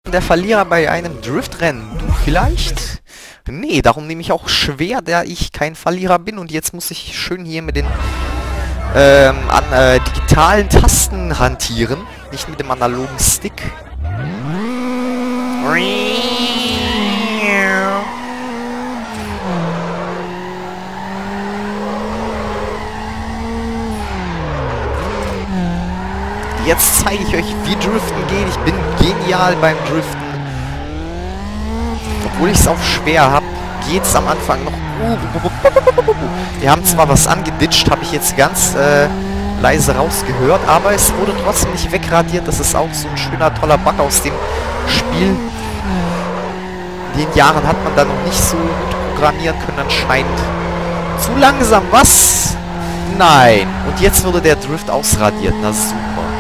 der Verlierer bei einem Driftrennen? Du vielleicht? Nee, darum nehme ich auch schwer, da ich kein Verlierer bin. Und jetzt muss ich schön hier mit den digitalen Tasten hantieren. Nicht mit dem analogen Stick. Jetzt zeige ich euch, wie Driften geht. Ich bin genial beim Driften. Obwohl ich es auch schwer habe, geht es am Anfang noch. Wir haben zwar was angeditscht, habe ich jetzt ganz leise rausgehört, aber es wurde trotzdem nicht wegradiert. Das ist auch so ein schöner, toller Bug aus dem Spiel. In den Jahren hat man da noch nicht so gut programmieren können anscheinend. Zu langsam, was? Nein. Und jetzt wurde der Drift ausradiert. Na super.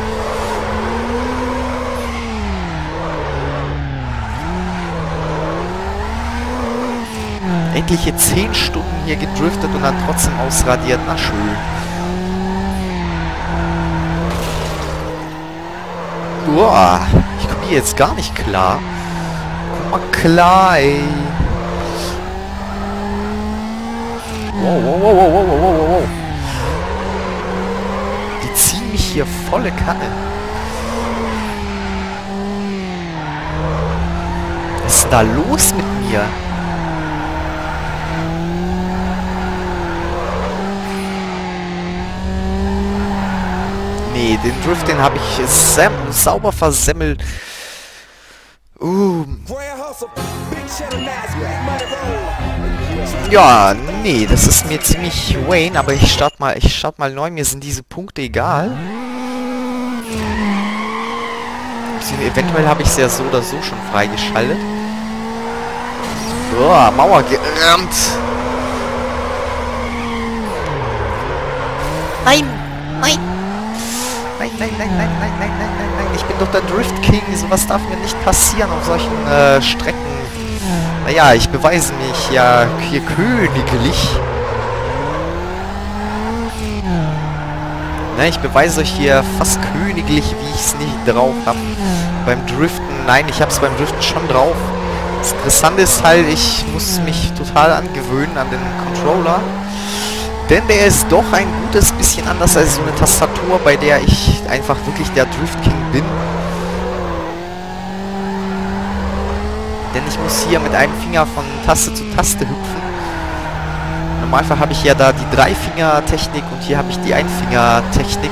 Etliche 10 Stunden hier gedriftet und dann trotzdem ausradiert. Na schön. Uah, ich komme hier jetzt gar nicht klar. Komm mal klar, ey. Wow, wow, wow, wow, wow, wow, wow. Die ziehen mich hier volle Kanne. Was ist da los mit mir? Nee, den Drift, den habe ich sauber versemmelt. Ja, nee, das ist mir ziemlich Wayne, aber ich starte mal neu, mir sind diese Punkte egal. Eventuell habe ich es ja so oder so schon freigeschaltet. Boah, Mauer gerammt. Nein, nein. Nein, nein, nein, nein, nein, nein, nein, nein, nein. Ich bin doch der Drift King. Sowas darf mir nicht passieren auf solchen Strecken. Naja, ich beweise mich ja hier königlich. Ne, ich beweise euch hier fast königlich, wie ich es nicht drauf habe. Beim Driften, nein, ich habe es beim Driften schon drauf. Das Interessante ist halt, ich muss mich total angewöhnen an den Controller. Denn der ist doch ein gutes bisschen anders als so eine Tastatur, bei der ich einfach wirklich der Drift King bin. Denn ich muss hier mit einem Finger von Taste zu Taste hüpfen. Normalerweise habe ich ja da die Dreifinger-Technik und hier habe ich die Einfinger-Technik.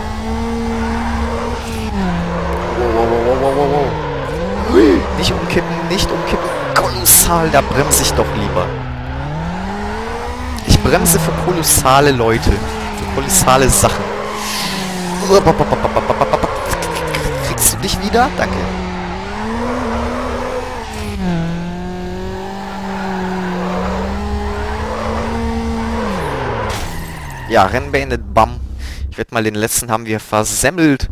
Wow. Nicht umkippen, nicht umkippen. Kolossal, da bremse ich doch lieber. Ich bremse für kolossale Leute. Für kolossale Sachen. Kriegst du dich wieder? Danke. Ja, Rennen beendet. Bam. Ich werde mal den letzten haben wir versemmelt.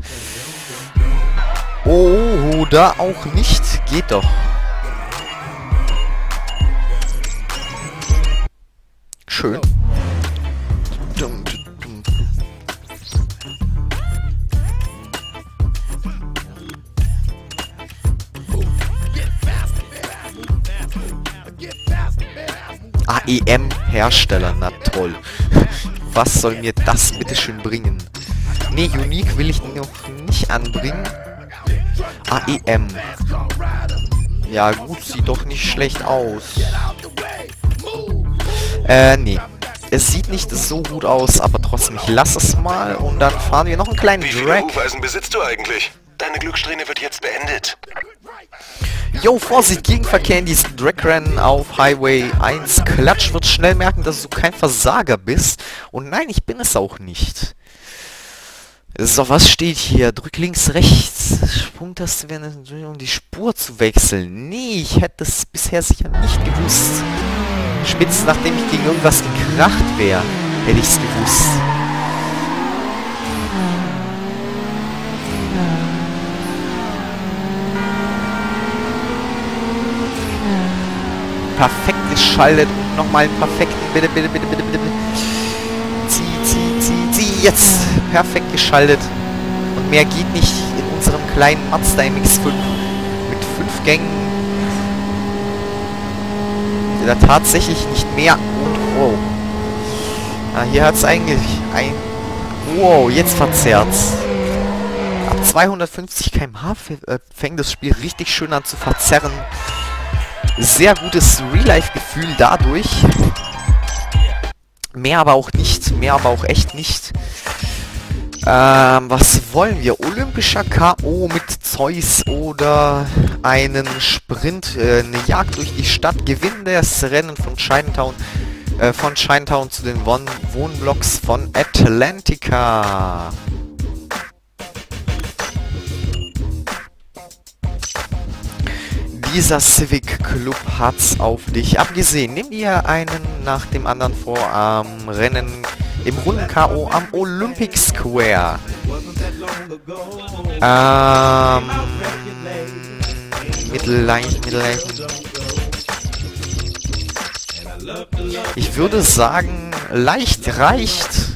Oder auch nicht. Geht doch. Schön. AEM-Hersteller, na toll. Was soll mir das bitteschön bringen? Ne, Unique will ich noch nicht anbringen. AEM. Ja gut, sieht doch nicht schlecht aus. Nee. Es sieht nicht so gut aus, aber trotzdem, ich lasse es mal und dann fahren wir noch einen kleinen Drag. Wie viele Hufeisen besitzt du eigentlich? Deine Glückssträhne wird jetzt beendet. Yo, Vorsicht, Gegenverkehr in diesem Drag-Rennen auf Highway 1. Klatsch wird schnell merken, dass du kein Versager bist. Und nein, ich bin es auch nicht. So, was steht hier? Drück links, rechts. Sprungtaste, um die Spur zu wechseln. Nee, ich hätte es bisher sicher nicht gewusst. Spätestens nachdem ich gegen irgendwas gekracht wäre, hätte ich es gewusst. Perfekt geschaltet und nochmal einen perfekten, bitte. Zieh, jetzt! Perfekt geschaltet. Und mehr geht nicht in unserem kleinen Mazda MX-5 mit Aufgängen da tatsächlich nicht mehr. Und wow. Hier hat es eigentlich ein... Wow, jetzt verzerrt's. Ab 250 km/h fängt das Spiel richtig schön an zu verzerren. Sehr gutes Real-Life-Gefühl dadurch. Mehr aber auch nicht. Mehr aber auch echt nicht. Was wollen wir? Olympischer K.O. mit Zeus oder einen Sprint, eine Jagd durch die Stadt, Gewinn das Rennen von Chinatown zu den Wohnblocks von Atlantica. Dieser Civic Club hat's auf dich abgesehen. Nimm dir einen nach dem anderen vor am Rennen im Runden K.O. am Olympic Square. Mittelleicht. Ich würde sagen, leicht reicht.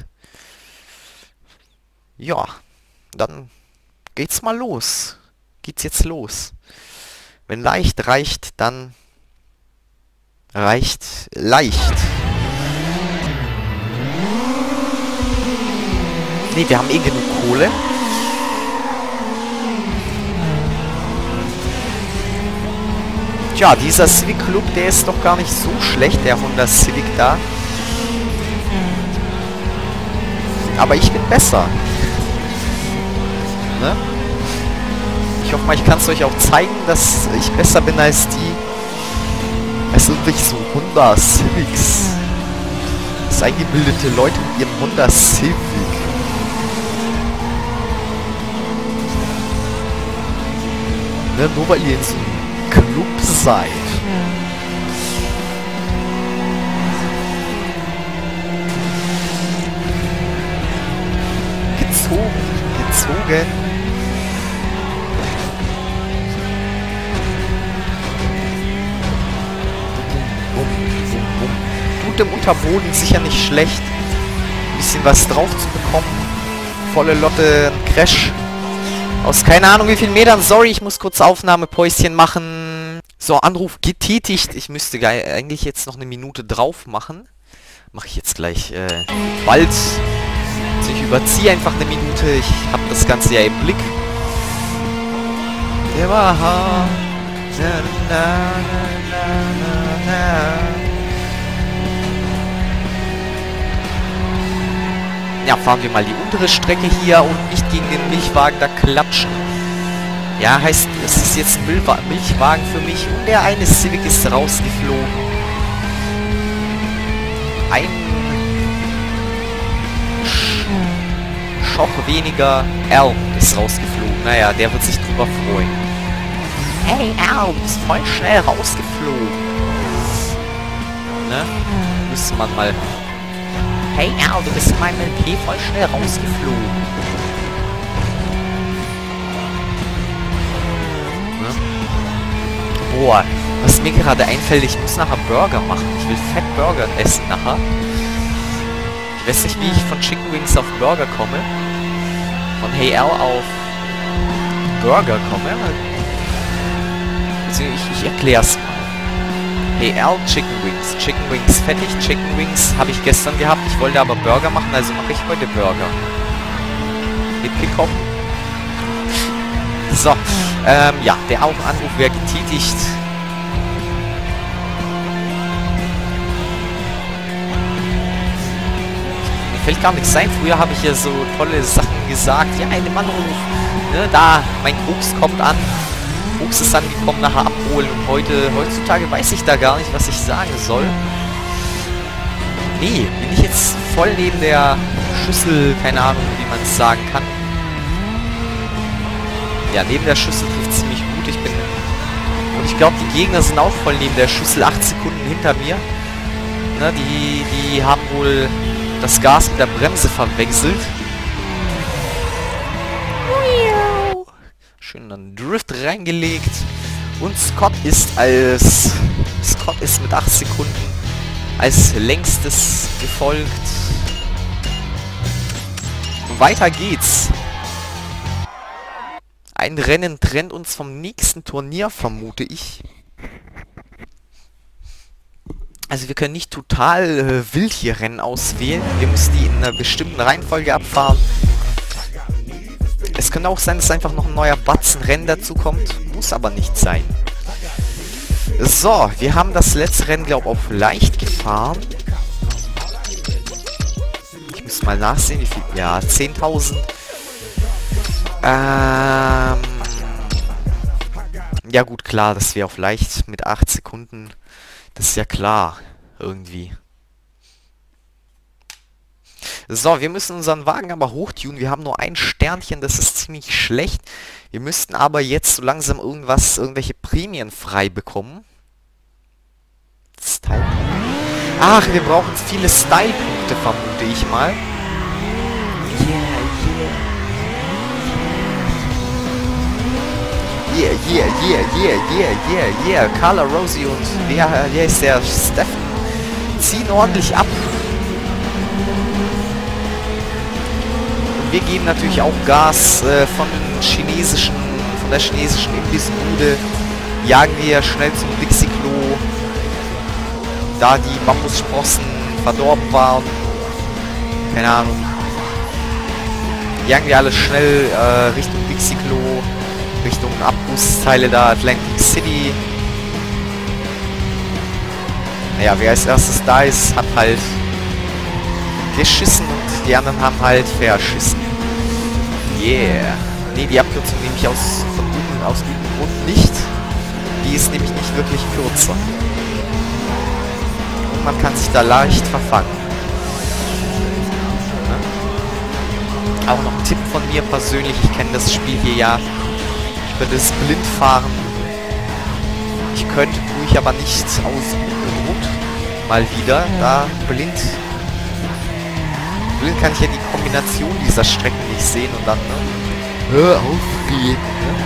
Ja, dann geht's mal los. Geht's jetzt los. Wenn leicht reicht, dann reicht leicht. Ne, wir haben eh genug Kohle. Tja, dieser Civic Club, der ist doch gar nicht so schlecht, der Honda Civic da. Aber ich bin besser. Ne? Ich hoffe mal, ich kann es euch auch zeigen, dass ich besser bin als die. Es sind wirklich so Honda Civics. Das eingebildete Leute mit ihrem Honda Civic. Ne, nur weil ihr in so einem Club seid. Gezogen. Tut dem Unterboden sicher nicht schlecht, ein bisschen was drauf zu bekommen. Volle Lotte, ein Crash. Aus keine Ahnung wie vielen Metern. Sorry, ich muss kurz Aufnahmepäuschen machen. So, Anruf getätigt. Ich müsste eigentlich jetzt noch eine Minute drauf machen. Mache ich jetzt gleich bald. Also ich überziehe einfach eine Minute. Ich habe das Ganze ja im Blick. Ja, fahren wir mal die untere Strecke hier und nicht gegen den Milchwagen da klatschen. Ja, heißt, es ist jetzt ein Milchwagen für mich und der eine Civic ist rausgeflogen. Ein Schoch weniger. Al ist rausgeflogen. Naja, der wird sich drüber freuen. Hey Al, du bist voll schnell rausgeflogen. Ne? Müsste man mal... Hey Al, du bist in meinem LP voll schnell rausgeflogen. Ne? Boah, was mir gerade einfällt, ich muss nachher Burger machen. Ich will Fett Burger essen nachher. Ich weiß nicht, wie ich von Chicken Wings auf Burger komme. Von Hey Al auf Burger komme. Ich erklär's mal. Hey Al, Chicken Wings. Chicken Wings fettig. Chicken Wings habe ich gestern gehabt. Ich wollte aber Burger machen, also mache ich heute Burger. Mitgekommen? So, ja, der Anruf wäre getätigt. Mir fällt gar nichts ein. Früher habe ich ja so tolle Sachen gesagt. Ja, einem Anruf. Ne, da, mein Koks kommt an. Koks ist angekommen, nachher abholen. Und heutzutage weiß ich da gar nicht, was ich sagen soll. Nee, bin ich jetzt voll neben der Schüssel, keine Ahnung, wie man es sagen kann. Ja, neben der Schüssel trifft es ziemlich gut. Und ich glaube, die Gegner sind auch voll neben der Schüssel, 8 Sekunden hinter mir. Ne, die haben wohl das Gas mit der Bremse verwechselt. Schön dann Drift reingelegt. Und Scott ist mit 8 Sekunden als längstes gefolgt. Weiter geht's. Ein Rennen trennt uns vom nächsten Turnier, vermute ich. Also wir können nicht total wild hier Rennen auswählen. Wir müssen die in einer bestimmten Reihenfolge abfahren. Es könnte auch sein, dass einfach noch ein neuer Batzen Rennen dazu kommt. Muss aber nicht sein. So, wir haben das letzte Rennen, glaube ich, auf leicht gefahren. Ich muss mal nachsehen, wie viel... Ja, 10.000. Ja gut, klar, dass wir auf leicht mit 8 Sekunden... Das ist ja klar, irgendwie. So, wir müssen unseren Wagen aber hochtunen. Wir haben nur ein Sternchen, das ist ziemlich schlecht. Wir müssten aber jetzt so langsam irgendwelche Prämien frei bekommen. Style. Ach, wir brauchen viele Style-Punkte, vermute ich mal. Yeah. Carla, Rosie und wer ist der? Steffen ziehen ordentlich ab. Und wir geben natürlich auch Gas von der chinesischen Imbissbude. Jagen wir schnell zum Dixie-Klo, da die Bambussprossen verdorben waren. Keine Ahnung. Jagen wir alle schnell Richtung Dixie-Klo. Richtung Abgussteile da, Atlantic City. Naja, wer als erstes da ist, hat halt geschissen und die anderen haben halt verschissen. Yeah. Ne, die Abkürzung nehme ich aus gutem Grund nicht. Die ist nämlich nicht wirklich kürzer. Und man kann sich da leicht verfangen. Ja. Auch noch ein Tipp von mir persönlich, ich kenne das Spiel hier ja. Ich könnte es blind fahren. Tue ich aber nicht aus gutem Grund. Mal wieder, da blind kann ich ja die Kombination dieser Strecken nicht sehen und dann, ne? Hör auf, wie,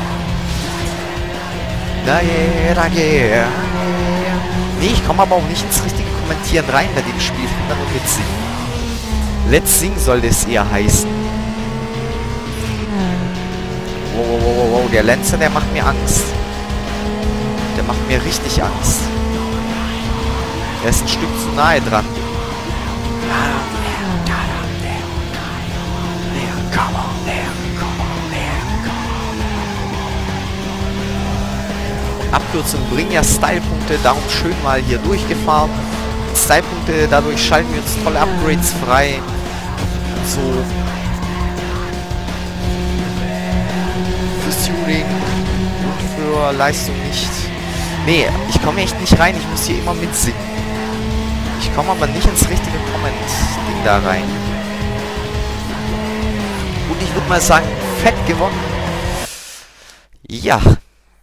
ne? Nee, ich komme aber auch nicht ins richtige Kommentieren rein bei dem Spiel. Ich kann da nur mitsingen. Let's Sing soll das eher heißen. Wow, der Lancer, der macht mir Angst. Der macht mir richtig Angst. Er ist ein Stück zu nahe dran. Abkürzungen bringen ja Style-Punkte, darum schön mal hier durchgefahren. Style-Punkte, dadurch schalten wir uns tolle Upgrades frei. So. Für Tuning und für Leistung nicht. Nee, ich komme echt nicht rein, ich muss hier immer mitsingen. Ich komme aber nicht ins richtige Comment-Ding da rein. Und ich würde mal sagen, fett gewonnen. Ja.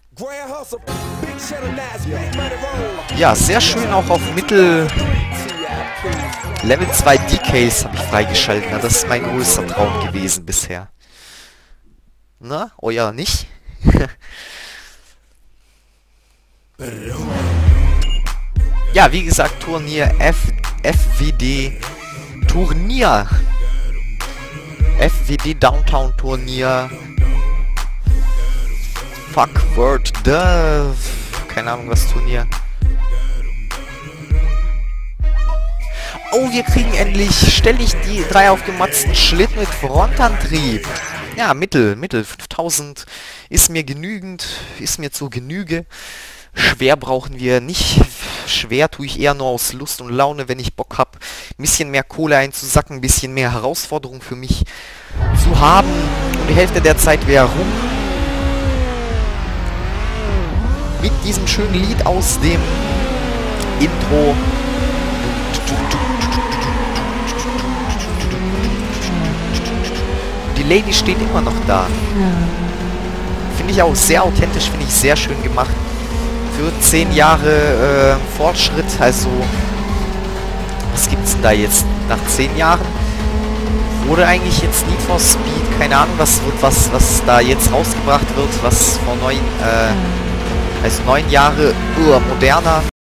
Ja, sehr schön auch auf Mittel. Level 2 DKs habe ich freigeschalten. Das ist mein größter Traum gewesen bisher. Na, euer nicht? Ja, wie gesagt, Turnier FWD Turnier. FWD Downtown Turnier. Fuck Word Dove. Keine Ahnung, was Turnier. Oh, wir kriegen endlich, stelle ich die 3 aufgematzten Schlitten mit Frontantrieb. Ja, Mittel, 5000 ist mir genügend, ist mir zur Genüge. Schwer brauchen wir nicht. Schwer tue ich eher nur aus Lust und Laune, wenn ich Bock habe, ein bisschen mehr Kohle einzusacken, ein bisschen mehr Herausforderung für mich zu haben. Und die Hälfte der Zeit wäre rum. Mit diesem schönen Lied aus dem Intro. Die Lady steht immer noch da. Finde ich auch sehr authentisch, finde ich sehr schön gemacht. Für 10 Jahre Fortschritt, also was gibt's denn da jetzt? Nach 10 Jahren wurde eigentlich jetzt Need for Speed, keine Ahnung, was da jetzt rausgebracht wird, was vor 9 Jahre moderner